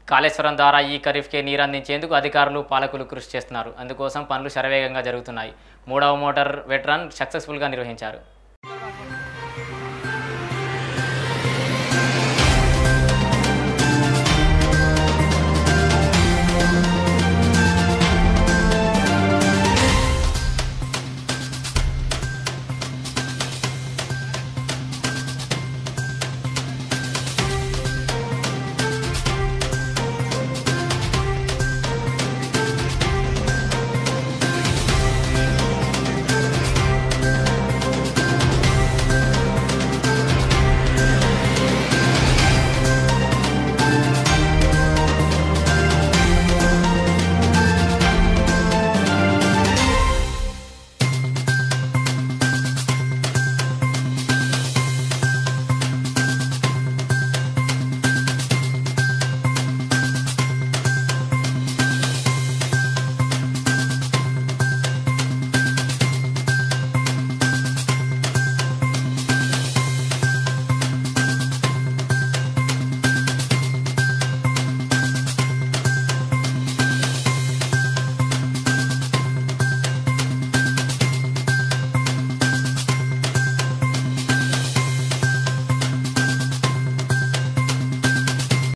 కాళేశ్వరం ద్వారా ఈ ఖరీఫ్కే నీరు అందించేందుకు అధికారులు పాలకులు కృషి చేస్తున్నారు. అందుకోసం పనులు శరవేగంగా జరుగుతున్నాయి. 3వ మోటార్ వెట్ రన్ సక్సెస్ఫుల్గా నిర్వహించారు.